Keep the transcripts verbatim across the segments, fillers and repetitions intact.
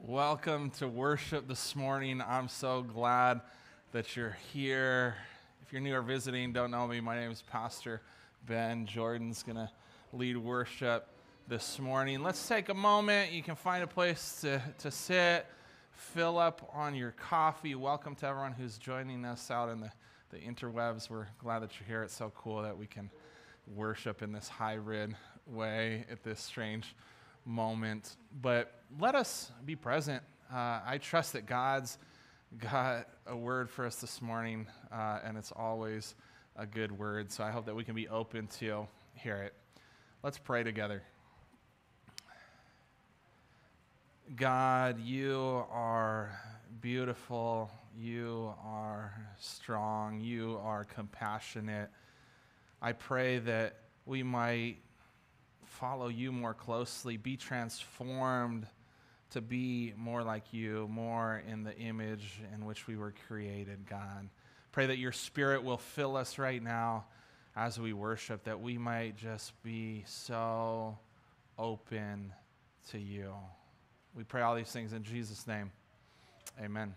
Welcome to worship this morning. I'm so glad that you're here. If you're new or visiting, don't know me, my name is Pastor Ben. Jordan's going to lead worship this morning. Let's take a moment. You can find a place to, to sit, fill up on your coffee. Welcome to everyone who's joining us out in the, the interwebs. We're glad that you're here. It's so cool that we can worship in this hybrid way at this strange moment. But let us be present. Uh, I trust that God's got a word for us this morning, uh, and it's always a good word. So I hope that we can be open to hear it. Let's pray together. God, you are beautiful. You are strong. You are compassionate. I pray that we might follow you more closely, be transformed to be more like you, more in the image in which we were created, God. Pray that your Spirit will fill us right now as we worship, that we might just be so open to you. We pray all these things in Jesus' name. Amen.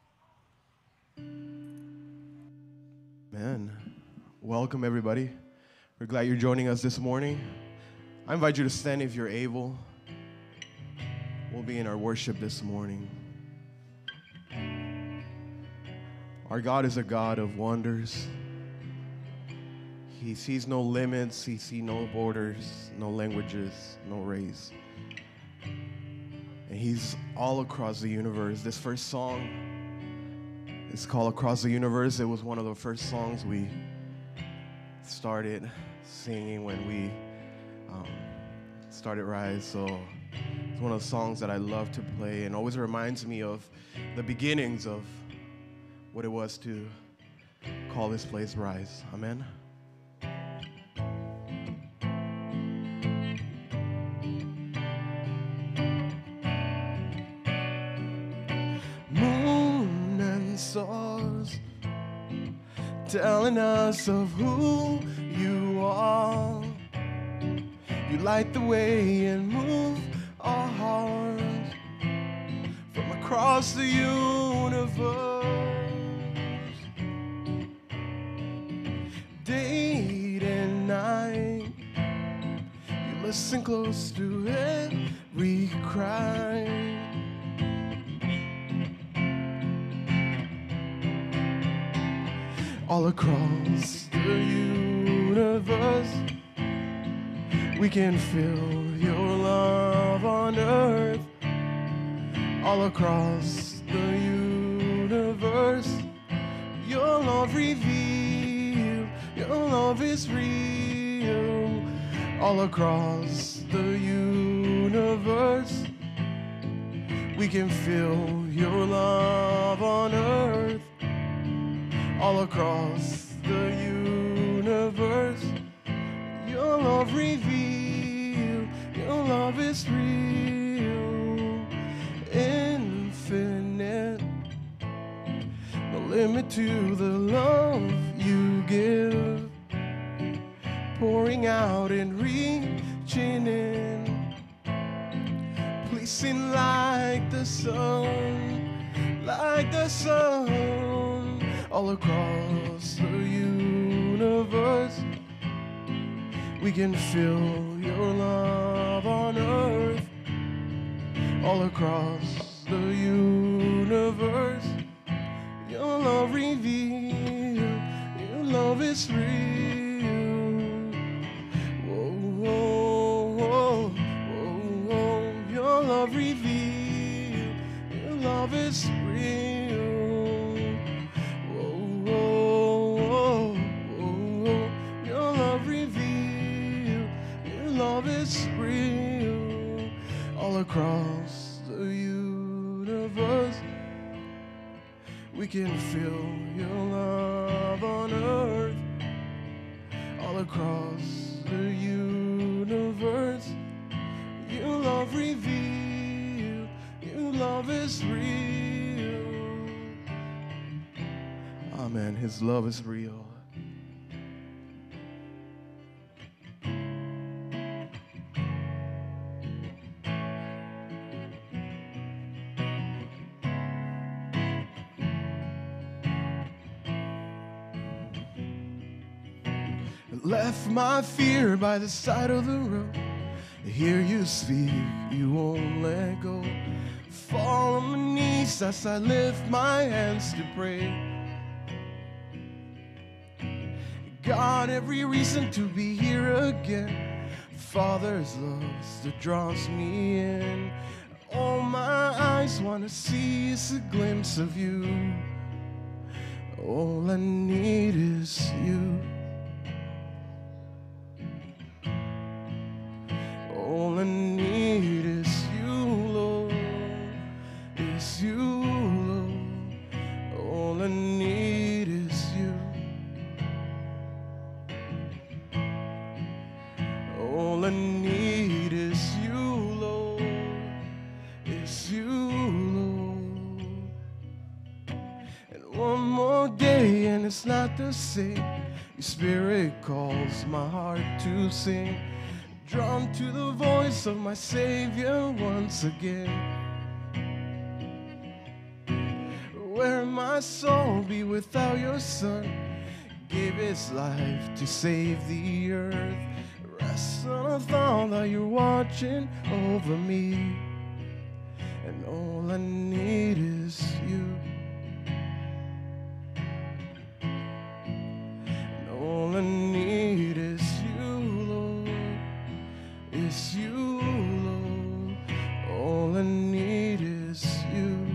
Man, welcome everybody. We're glad you're joining us this morning. I invite you to stand if you're able. We'll be in our worship this morning. Our God is a God of wonders. He sees no limits. He sees no borders, no languages, no race. And he's all across the universe. This first song is called Across the Universe. It was one of the first songs we started singing when we um, started Rise. So it's one of the songs that I love to play and always reminds me of the beginnings of what it was to call this place Rise. Amen. Moon and stars telling us of who you are. You light the way and move our hearts from across the universe. Day and night, you listen close to every cry. All across the universe, we can feel your love on earth. All across the universe, your love revealed, your love is real. All across the universe, we can feel your love on earth. All across the universe, your love revealed, your love is real. Infinite, no limit to the love you give. Pouring out and reaching in, pleasing like the sun, like the sun. All across the universe, we can feel your love on earth. All across the universe, your love revealed, your love is real. Whoa, whoa, whoa, whoa, whoa. Your love revealed, your love is real. Whoa, whoa, whoa, whoa. Your love revealed, your love is real. All across the universe, we can feel your love on earth. All across the universe, your love revealed, your love is real. Amen. His love is real. Left my fear by the side of the road. Hear you speak, you won't let go. Fall on my knees as I lift my hands to pray. Got every reason to be here again. Father's love that draws me in. All my eyes want to see is a glimpse of you. All I need is you. All I need is you, Lord. Is you, Lord. All I need is you. All I need is you, Lord. Is you, Lord. And one more day and it's not the same. Your spirit calls my heart to sing. Drawn to the voice of my Savior once again. Where my soul be without your Son? Gave his life to save the earth. Rest on a thought that you're watching over me. And all I need is you. And all I need is you, Lord. Is you, Lord. All I need is you.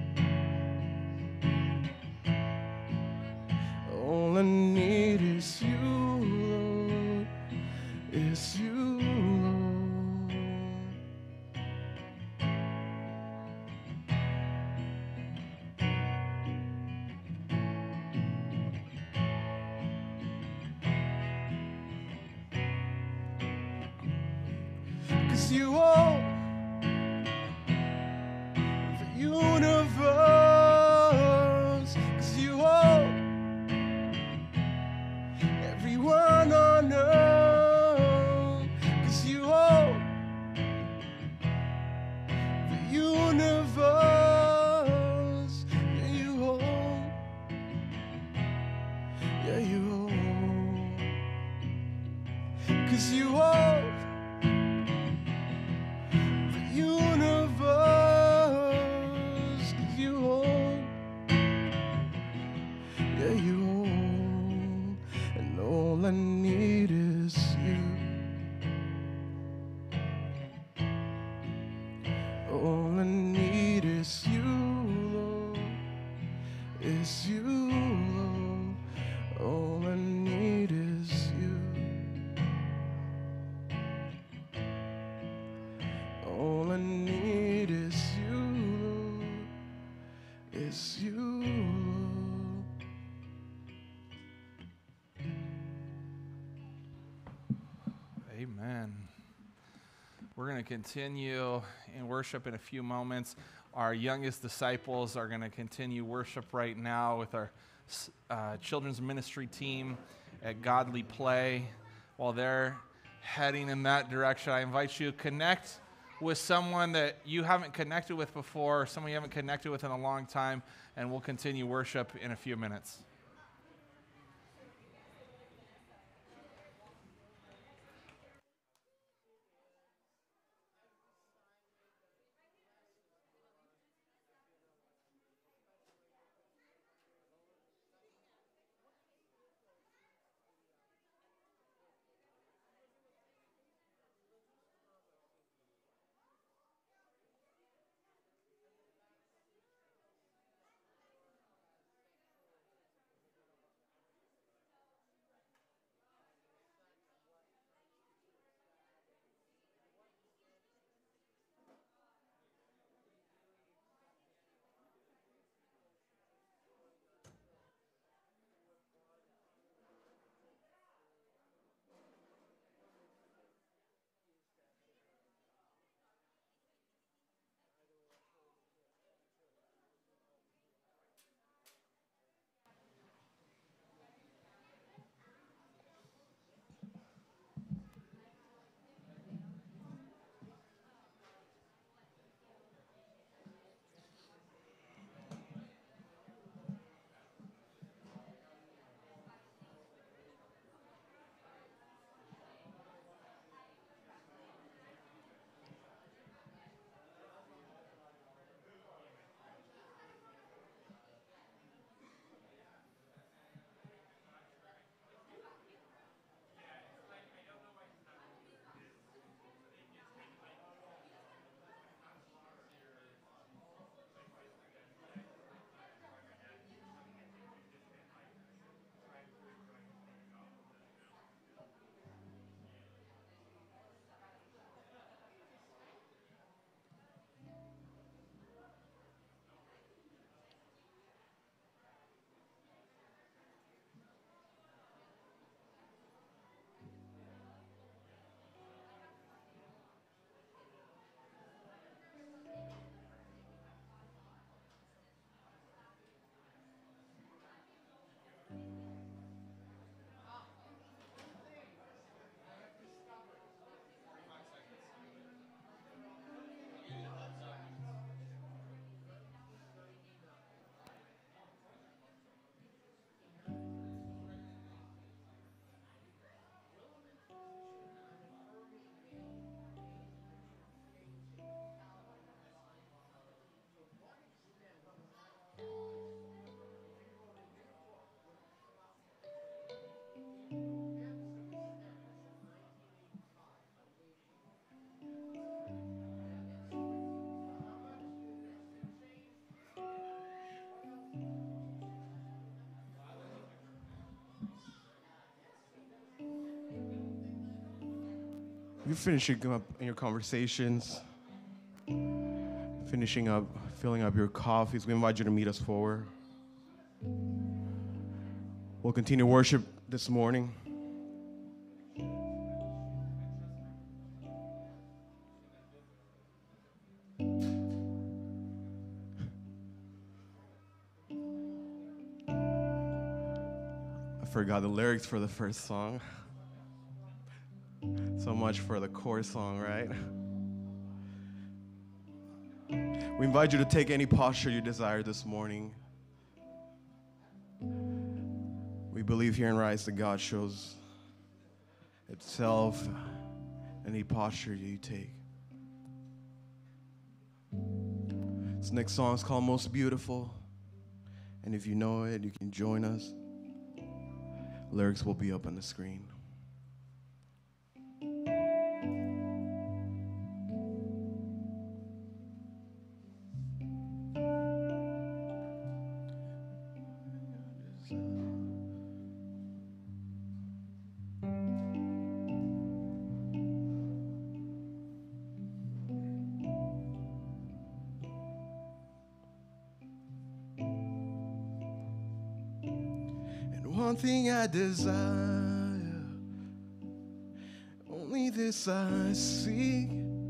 All I need is you, Lord. Is you, Lord. Cause you own the universe. Cause you own everyone on earth. Cause you own the universe. Yeah, you own. Yeah, you own. Cause you own universe. Cause you hold, yeah, you hold, and all I need is you. All I need is you, Lord. Is you, Lord. All I need is you. All I need is you, Lord. Is you, Lord. Amen. We're going to continue in worship in a few moments. Our youngest disciples are going to continue worship right now with our uh, children's ministry team at Godly Play. While they're heading in that direction, I invite you to connect with someone that you haven't connected with before, or someone you haven't connected with in a long time, and we'll continue worship in a few minutes. You're finishing up in your conversations, finishing up, filling up your coffees. We invite you to meet us forward. We'll continue worship this morning. I forgot the lyrics for the first song. So much for the chorus song, right? We invite you to take any posture you desire this morning. We believe here in Rise that God shows itself in any posture you take. This next song is called Most Beautiful. And if you know it, you can join us. Lyrics will be up on the screen. One thing I desire, only this I seek,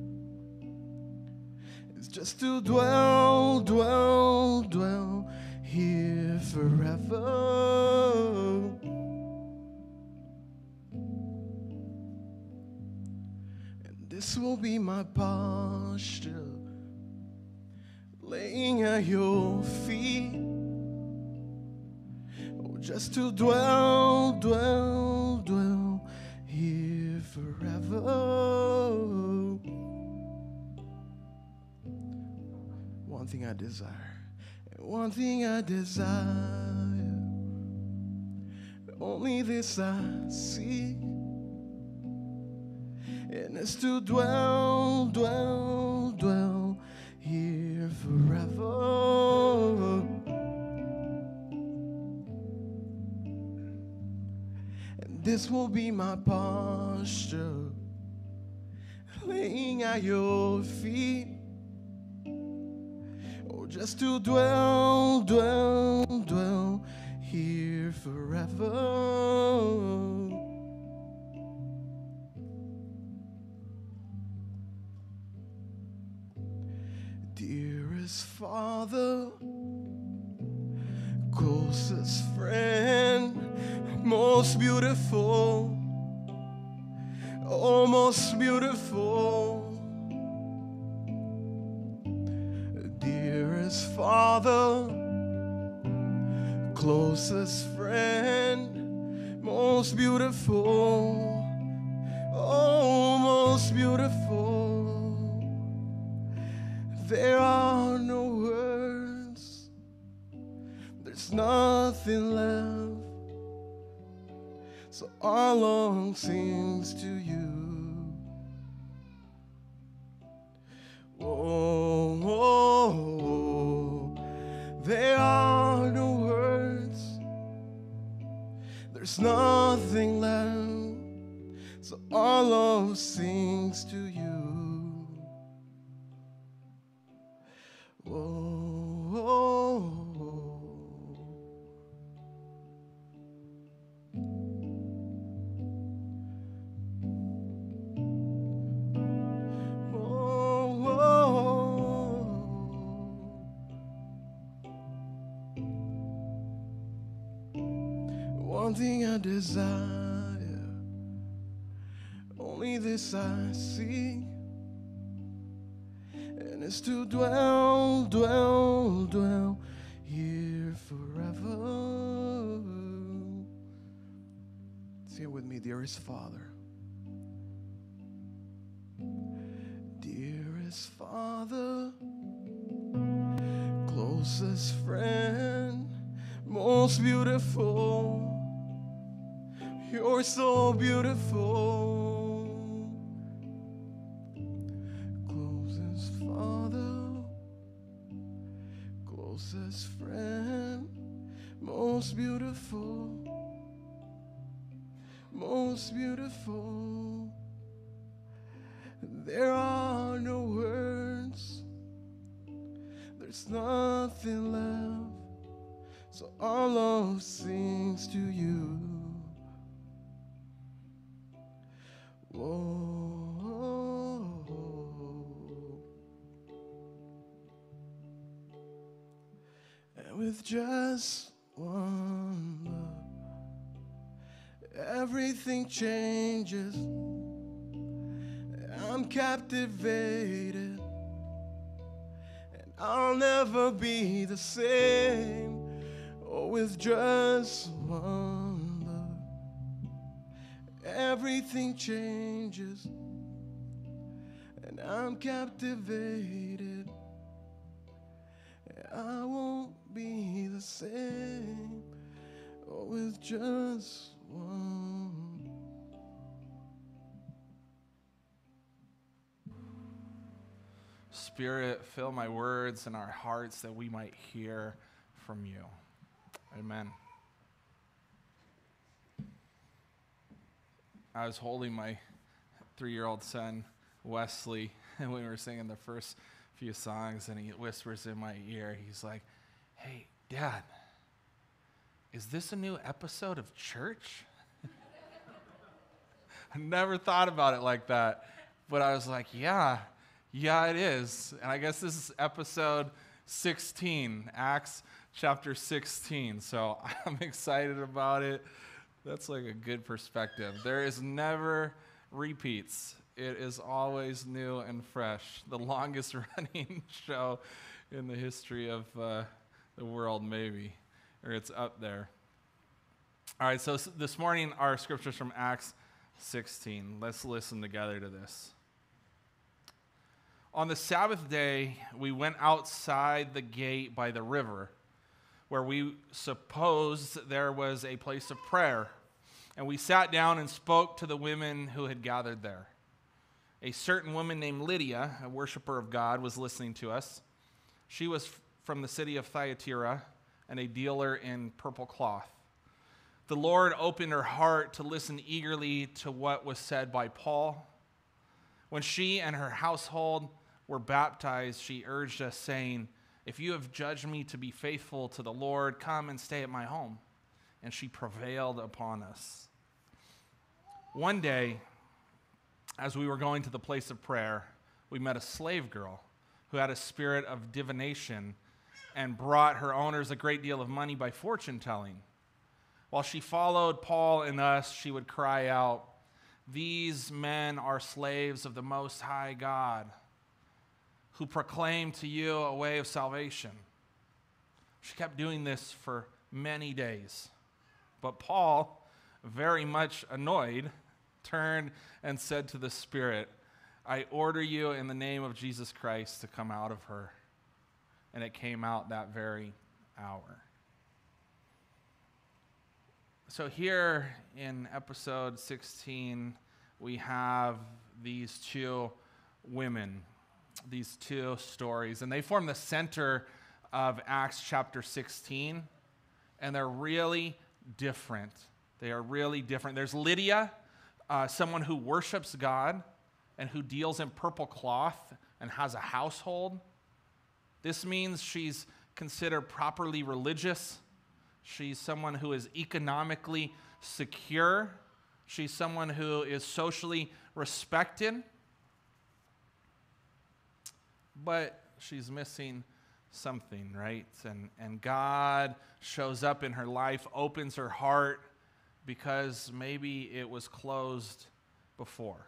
is just to dwell, dwell, dwell here forever. And this will be my posture, laying at your feet. Just to dwell, dwell, dwell here forever. One thing I desire, one thing I desire, only this I seek, and it's to dwell, dwell, dwell here forever. This will be my posture, laying at your feet. Oh, just to dwell, dwell, dwell here forever. Dearest Father, closest friend, most beautiful, oh, most beautiful. Dearest Father, closest friend, most beautiful, oh, most beautiful. There are no words, there's nothing left. So our long sings to you. Oh, oh, oh, there are no words, there's nothing left. So our love sings to you. Oh, oh, oh. One thing I desire, only this I seek, and it's to dwell, dwell, dwell here forever. Say it with me, dearest Father. Dearest Father, closest friend, most beautiful. You're so beautiful. Closest Father, closest friend, most beautiful, most beautiful. There are no words, there's nothing left, so our love sings to you. Whoa. And with just one look, everything changes. I'm captivated, and I'll never be the same. Oh, with just one look, everything changes, and I'm captivated, and I won't be the same. Oh, with just one. Spirit, fill my words and our hearts that we might hear from you. Amen. I was holding my three-year-old son, Wesley, and we were singing the first few songs, and he whispers in my ear, he's like, "Hey, Dad, is this a new episode of church?" I never thought about it like that, but I was like, yeah, yeah, it is. And I guess this is episode sixteen, Acts chapter sixteen. So I'm excited about it. That's like a good perspective. There is never repeats. It is always new and fresh. The longest running show in the history of uh, the world, maybe, or it's up there. All right, so this morning our scriptures from Acts sixteen. Let's listen together to this. On the Sabbath day, we went outside the gate by the river, where we supposed there was a place of prayer, and we sat down and spoke to the women who had gathered there. A certain woman named Lydia, a worshiper of God, was listening to us. She was from the city of Thyatira and a dealer in purple cloth. The Lord opened her heart to listen eagerly to what was said by Paul. When she and her household were baptized, she urged us, saying, "If you have judged me to be faithful to the Lord, come and stay at my home." And she prevailed upon us. One day, as we were going to the place of prayer, we met a slave girl who had a spirit of divination and brought her owners a great deal of money by fortune telling. While she followed Paul and us, she would cry out, "These men are slaves of the Most High God, who proclaim to you a way of salvation." She kept doing this for many days. But Paul, very much annoyed, turned and said to the spirit, "I order you in the name of Jesus Christ to come out of her." And it came out that very hour. So here in episode sixteen, we have these two women, these two stories, and they form the center of Acts chapter sixteen, and they're really different. They are really different. There's Lydia, uh, someone who worships God and who deals in purple cloth and has a household. This means she's considered properly religious. She's someone who is economically secure. She's someone who is socially respected. But she's missing something, right? And, and God shows up in her life, opens her heart, because maybe it was closed before.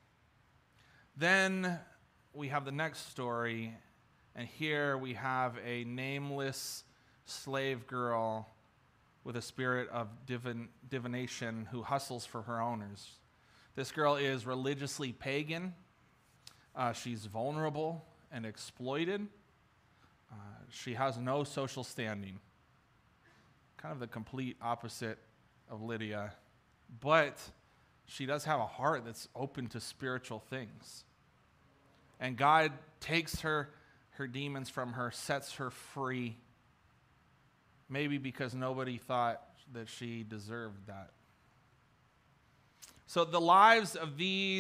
Then we have the next story, and here we have a nameless slave girl with a spirit of divin- divination who hustles for her owners. This girl is religiously pagan. Uh, she's vulnerable and exploited. Uh, she has no social standing. Kind of the complete opposite of Lydia. But she does have a heart that's open to spiritual things. And God takes her, her demons from her, sets her free. Maybe because nobody thought that she deserved that. So the lives of these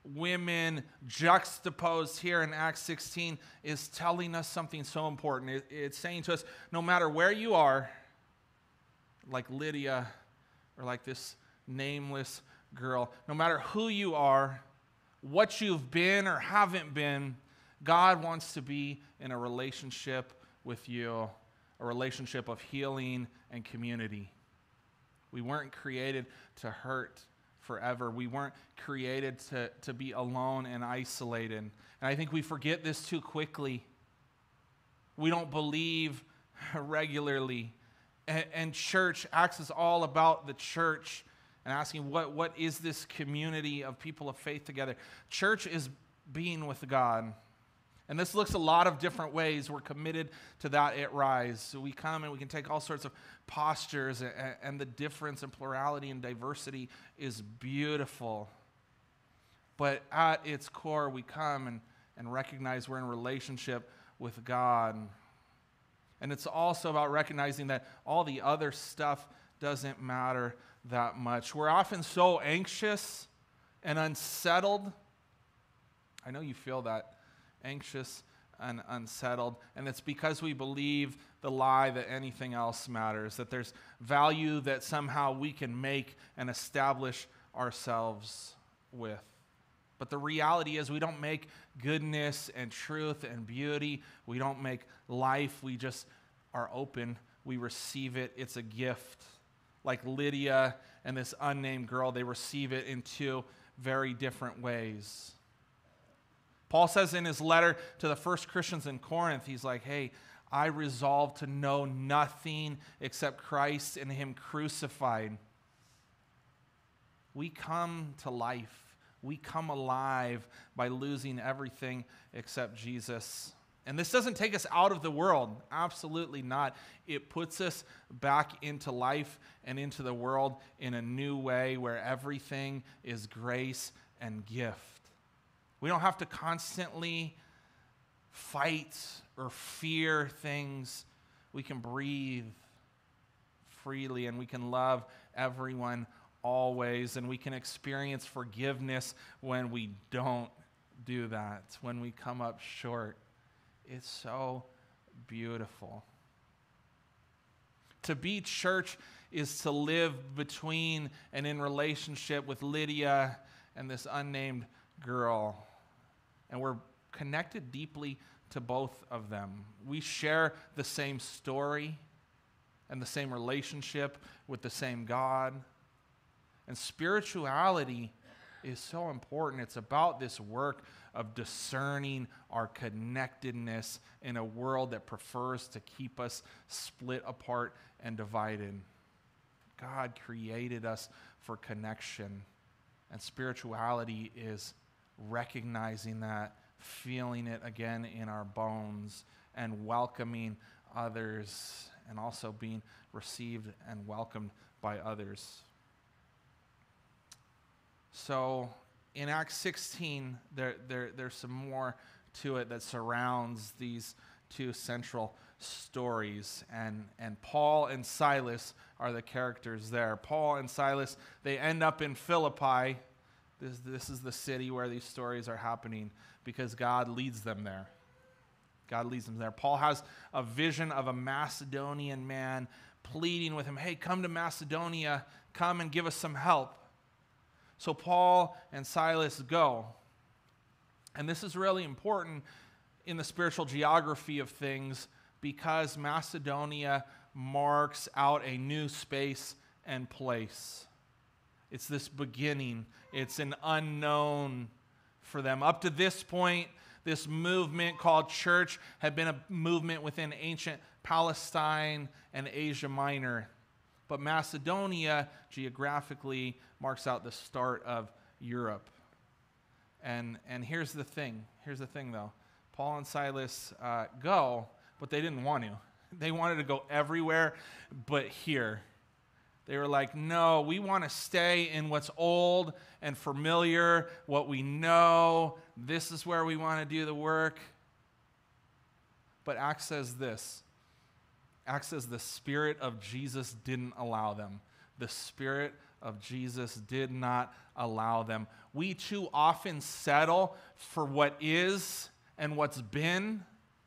women juxtaposed here in Acts sixteen is telling us something so important. It, it's saying to us, no matter where you are, like Lydia or like this nameless girl, no matter who you are, what you've been or haven't been, God wants to be in a relationship with you, a relationship of healing and community. We weren't created to hurt forever. We weren't created to, to be alone and isolated. And I think we forget this too quickly. We don't believe regularly. And, and church, Acts is all about the church and asking what, what is this community of people of faith together. Church is being with God. And this looks a lot of different ways. We're committed to that at Rise. So we come and we can take all sorts of postures, and, and the difference and plurality and diversity is beautiful. But at its core, we come and, and recognize we're in relationship with God. And it's also about recognizing that all the other stuff doesn't matter that much. We're often so anxious and unsettled. I know you feel that. Anxious and unsettled, and it's because we believe the lie that anything else matters, that there's value that somehow we can make and establish ourselves with. But the reality is we don't make goodness and truth and beauty. We don't make life. We just are open. We receive it. It's a gift. Like Lydia and this unnamed girl, they receive it in two very different ways. Paul says in his letter to the first Christians in Corinth, he's like, hey, I resolve to know nothing except Christ and him crucified. We come to life. We come alive by losing everything except Jesus. And this doesn't take us out of the world. Absolutely not. It puts us back into life and into the world in a new way where everything is grace and gift. We don't have to constantly fight or fear things. We can breathe freely, and we can love everyone always, and we can experience forgiveness when we don't do that, when we come up short. It's so beautiful. To be church is to live between and in relationship with Lydia and this unnamed girl. And we're connected deeply to both of them. We share the same story and the same relationship with the same God. And spirituality is so important. It's about this work of discerning our connectedness in a world that prefers to keep us split apart and divided. God created us for connection, and spirituality is recognizing that, feeling it again in our bones, and welcoming others, and also being received and welcomed by others. So in Acts sixteen, there, there, there's some more to it that surrounds these two central stories. And, and Paul and Silas are the characters there. Paul and Silas, they end up in Philippi. This, this is the city where these stories are happening because God leads them there. God leads them there. Paul has a vision of a Macedonian man pleading with him, hey, come to Macedonia, come and give us some help. So Paul and Silas go. And this is really important in the spiritual geography of things because Macedonia marks out a new space and place. It's this beginning. It's an unknown for them. Up to this point, this movement called church had been a movement within ancient Palestine and Asia Minor. But Macedonia, geographically, marks out the start of Europe. And, and here's the thing. Here's the thing, though. Paul and Silas uh, go, but they didn't want to. They wanted to go everywhere but here. They were like, no, we want to stay in what's old and familiar, what we know. This is where we want to do the work. But Acts says this. Acts says the Spirit of Jesus didn't allow them. The Spirit of Jesus did not allow them. We too often settle for what is and what's been.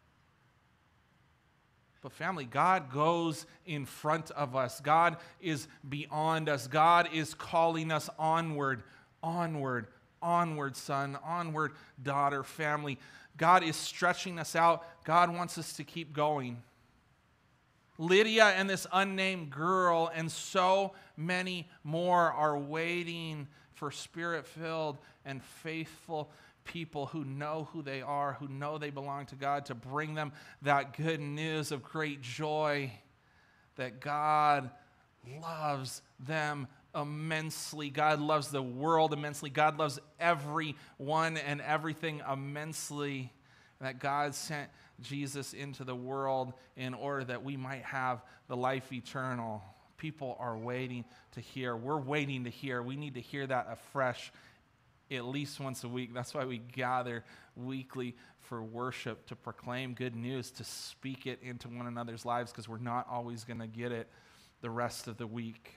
But family, God goes in front of us. God is beyond us. God is calling us onward, onward, onward, son, onward, daughter, family. God is stretching us out. God wants us to keep going. Lydia and this unnamed girl and so many more are waiting for spirit-filled and faithful people who know who they are, who know they belong to God, to bring them that good news of great joy that God loves them immensely. God loves the world immensely. God loves everyone and everything immensely. That God sent Jesus into the world in order that we might have the life eternal. People are waiting to hear. We're waiting to hear. We need to hear that afresh at least once a week. That's why we gather weekly for worship, to proclaim good news, to speak it into one another's lives, because we're not always going to get it the rest of the week.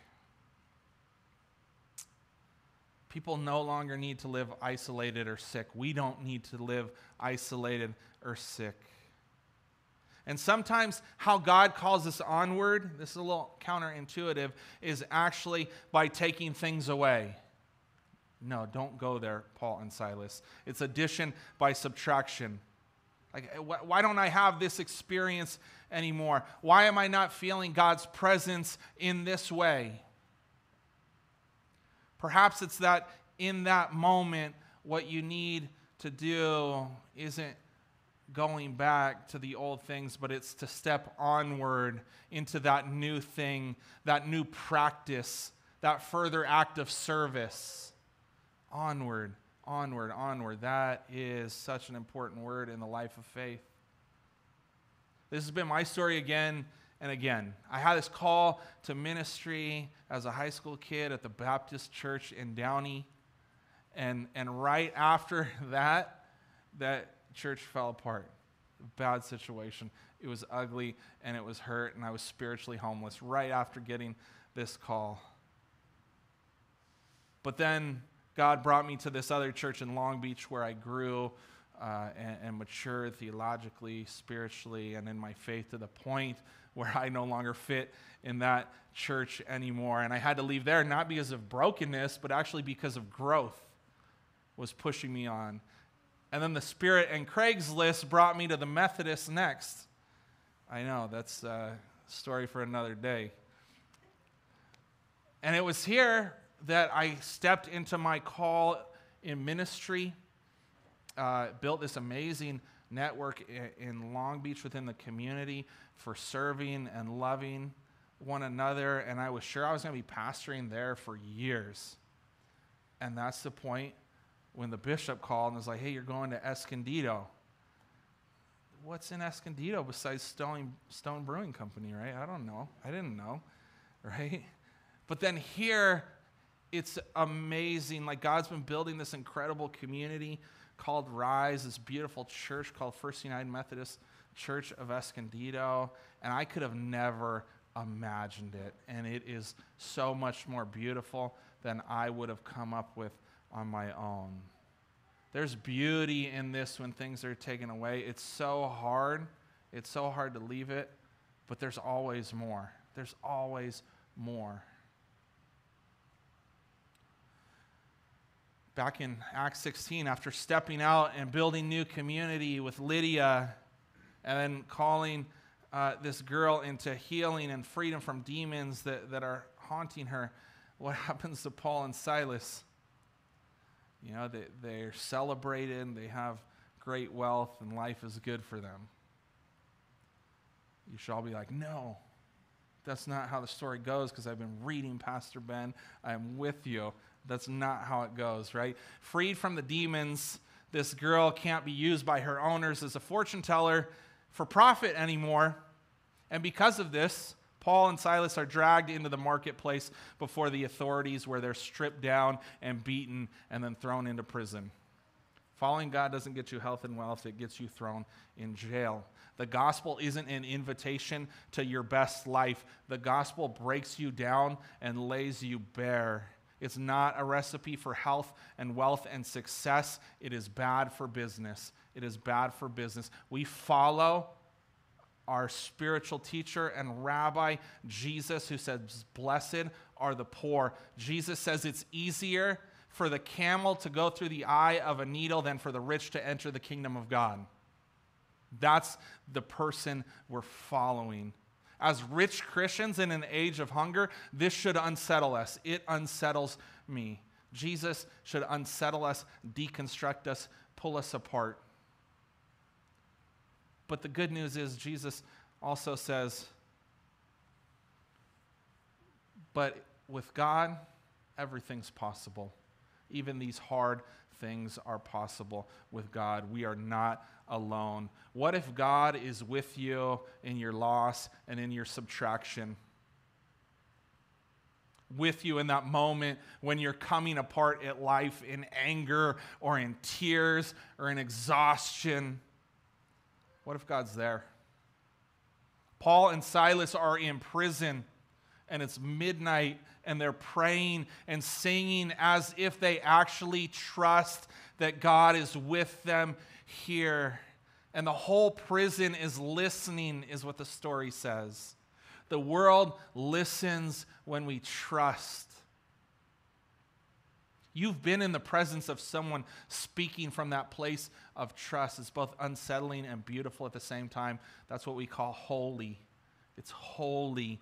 People no longer need to live isolated or sick. We don't need to live isolated or sick. And sometimes how God calls us onward, this is a little counterintuitive, is actually by taking things away. No, don't go there, Paul and Silas. It's addition by subtraction. Like, why don't I have this experience anymore? Why am I not feeling God's presence in this way? Perhaps it's that in that moment, what you need to do isn't going back to the old things, but it's to step onward into that new thing, that new practice, that further act of service. Onward, onward, onward. That is such an important word in the life of faith. This has been my story again and again. I had this call to ministry as a high school kid at the Baptist church in Downey. And, and right after that, that church fell apart. Bad situation. It was ugly and it was hurt, and I was spiritually homeless right after getting this call. But then God brought me to this other church in Long Beach where I grew uh, and, and matured theologically, spiritually, and in my faith to the point where I no longer fit in that church anymore. And I had to leave there, not because of brokenness, but actually because of growth was pushing me on. And then the Spirit and Craigslist brought me to the Methodists next. I know, that's a story for another day. And it was here that I stepped into my call in ministry, uh, built this amazing network in, in Long Beach within the community for serving and loving one another, and I was sure I was going to be pastoring there for years. And that's the point when the bishop called and was like, hey, you're going to Escondido. What's in Escondido besides Stone, Stone Brewing Company, right? I don't know. I didn't know, right? But then here, it's amazing. Like, God's been building this incredible community called Rise, this beautiful church called First United Methodist Church of Escondido, and I could have never imagined it. And it is so much more beautiful than I would have come up with on my own. There's beauty in this when things are taken away. It's so hard. It's so hard to leave it, but there's always more. There's always more. Back in Acts sixteen, after stepping out and building new community with Lydia, and then calling uh, this girl into healing and freedom from demons that, that are haunting her, what happens to Paul and Silas? You know, they, they're celebrated, they have great wealth, and life is good for them. You should all be like, no, that's not how the story goes, because I've been reading Pastor Ben. I'm with you. That's not how it goes, right? Freed from the demons, this girl can't be used by her owners as a fortune teller for profit anymore. And because of this, Paul and Silas are dragged into the marketplace before the authorities, where they're stripped down and beaten and then thrown into prison. Following God doesn't get you health and wealth, it gets you thrown in jail. The gospel isn't an invitation to your best life. The gospel breaks you down and lays you bare. It's not a recipe for health and wealth and success. It is bad for business. It is bad for business. We follow our spiritual teacher and rabbi, Jesus, who says, blessed are the poor. Jesus says it's easier for the camel to go through the eye of a needle than for the rich to enter the kingdom of God. That's the person we're following. As rich Christians in an age of hunger, this should unsettle us. It unsettles me. Jesus should unsettle us, deconstruct us, pull us apart. But the good news is Jesus also says, but with God, everything's possible. Even these hard things are possible with God. We are not alone. What if God is with you in your loss and in your subtraction? With you in that moment when you're coming apart at life in anger or in tears or in exhaustion. What if God's there? Paul and Silas are in prison and it's midnight and they're praying and singing as if they actually trust that God is with them here. And the whole prison is listening, is what the story says. The world listens when we trust. You've been in the presence of someone speaking from that place of trust. It's both unsettling and beautiful at the same time. That's what we call holy. It's holy.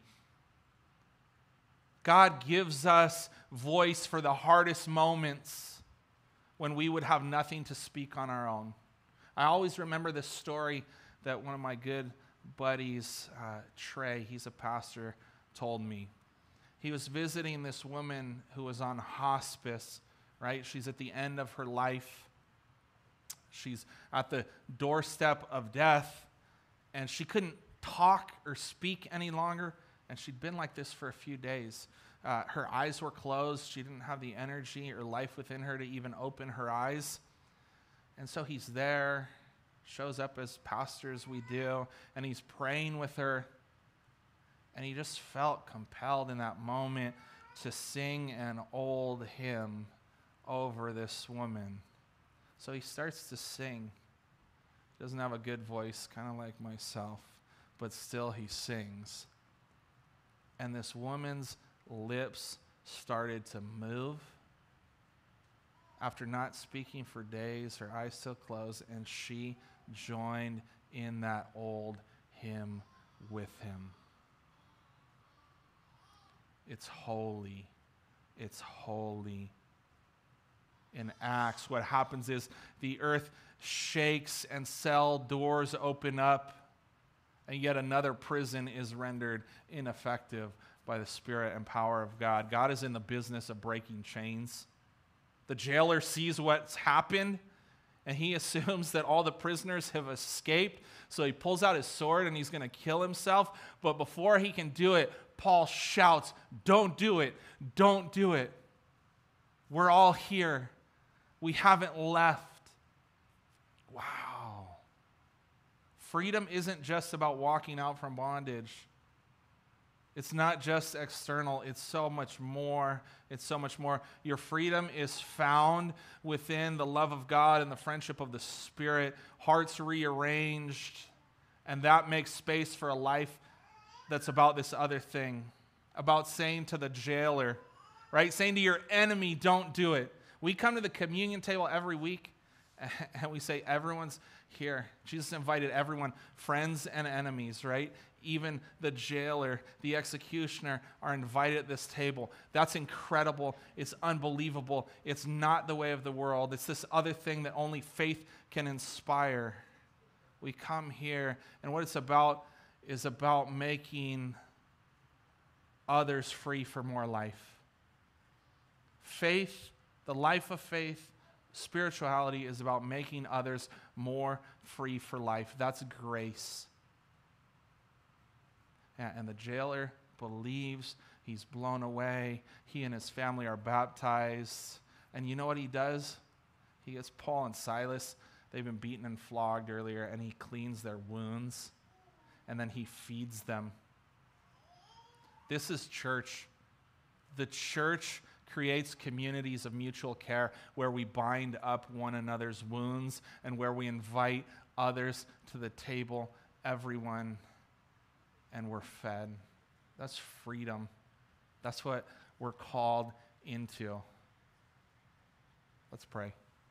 God gives us voice for the hardest moments when we would have nothing to speak on our own. I always remember this story that one of my good buddies, uh, Trey, he's a pastor, told me. He was visiting this woman who was on hospice, right? She's at the end of her life. She's at the doorstep of death, and she couldn't talk or speak any longer, and she'd been like this for a few days. Uh, her eyes were closed. She didn't have the energy or life within her to even open her eyes. And so he's there, shows up as pastors we do, and he's praying with her. And he just felt compelled in that moment to sing an old hymn over this woman. So he starts to sing. He doesn't have a good voice, kind of like myself, but still he sings. And this woman's lips started to move. After not speaking for days, her eyes still closed, and she joined in that old hymn with him. It's holy. It's holy. In Acts, what happens is the earth shakes and cell doors open up, and yet another prison is rendered ineffective by the Spirit and power of God. God is in the business of breaking chains. The jailer sees what's happened, and he assumes that all the prisoners have escaped. So he pulls out his sword, and he's going to kill himself. But before he can do it, Paul shouts, "Don't do it. Don't do it. We're all here. We haven't left." Wow. Freedom isn't just about walking out from bondage. It's not just external. It's so much more. It's so much more. Your freedom is found within the love of God and the friendship of the Spirit, hearts rearranged, and that makes space for a life that's about this other thing, about saying to the jailer, right? Saying to your enemy, don't do it. We come to the communion table every week, and we say, everyone's here. Jesus invited everyone, friends and enemies, right? Even the jailer, the executioner are invited at this table. That's incredible. It's unbelievable. It's not the way of the world. It's this other thing that only faith can inspire. We come here, and what it's about is about making others free for more life. Faith, the life of faith, spirituality is about making others more free for life. That's grace. Yeah, and the jailer believes, he's blown away. He and his family are baptized. And you know what he does? He gets Paul and Silas. They've been beaten and flogged earlier, and he cleans their wounds. And then he feeds them. This is church. The church creates communities of mutual care where we bind up one another's wounds and where we invite others to the table, everyone, and we're fed. That's freedom. That's what we're called into. Let's pray.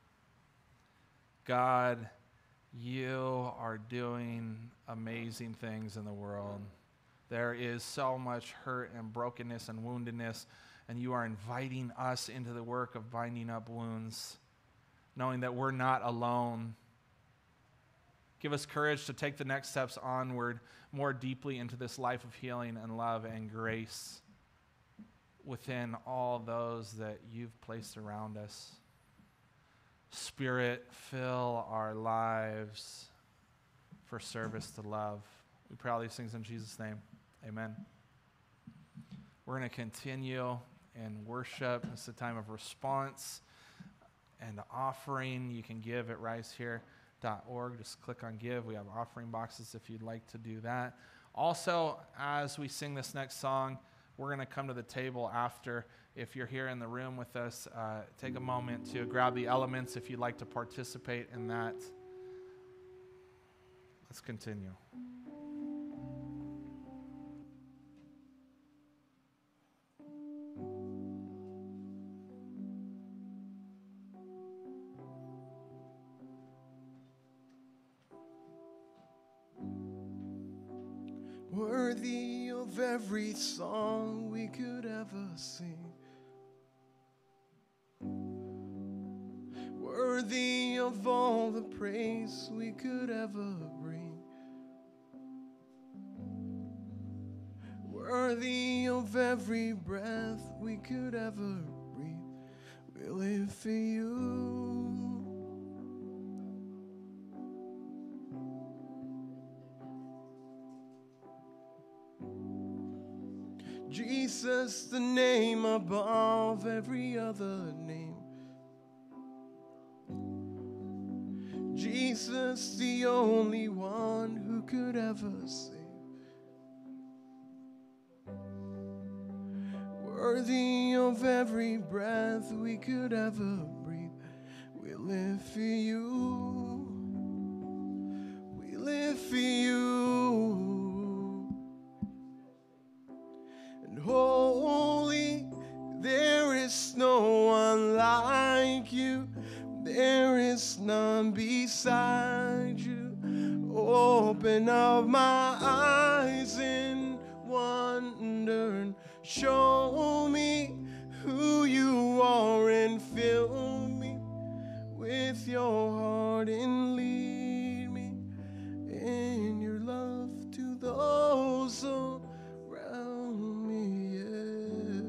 God, you are doing amazing things in the world. There is so much hurt and brokenness and woundedness, and you are inviting us into the work of binding up wounds, knowing that we're not alone. Give us courage to take the next steps onward more deeply into this life of healing and love and grace within all those that you've placed around us. Spirit, fill our lives for service to love. We pray all these things in Jesus' name. Amen. We're going to continue in worship. It's a time of response and offering. You can give at rise here dot org. Just click on give. We have offering boxes if you'd like to do that. Also, as we sing this next song, we're going to come to the table after. If you're here in the room with us, uh, take a moment to grab the elements if you'd like to participate in that. Let's continue. Worthy of every song we could ever sing. Worthy of all the praise we could ever bring. Worthy of every breath we could ever breathe. We live for you. Jesus, the name above every other name. Jesus, the only one who could ever save. Worthy of every breath we could ever breathe. We live for you. We live for you. And holy, there is no one like you. There is none beside you. Open up my eyes in wonder and show me who you are and fill me with your heart and lead me in your love to those around me. Yeah.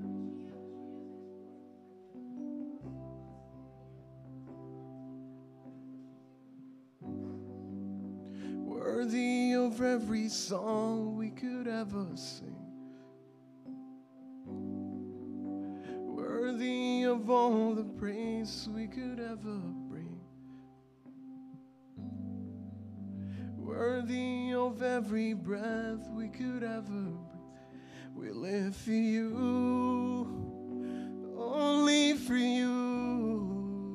Worthy of every song we could ever sing. Worthy of all the praise we could ever bring. Worthy of every breath we could ever breathe. We live for you, only for you.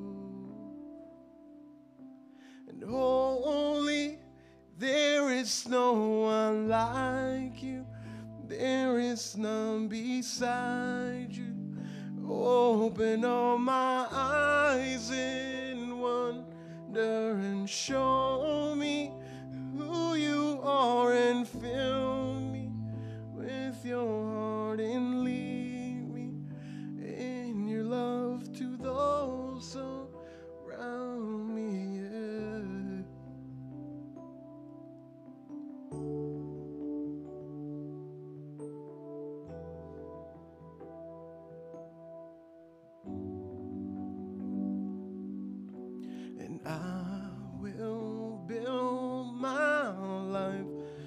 And holy, there is no one like you. There is none beside you. Open all my eyes in wonder and show me who you are and fill me with your heart and lead me in your love to those around me. Yeah. And I will build my life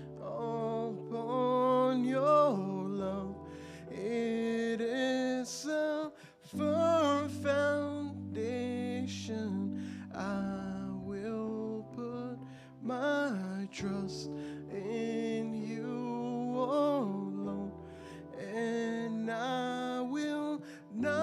upon your love. It is a firm foundation. I will put my trust in you alone, and I will not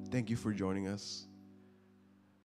Thank you for joining us.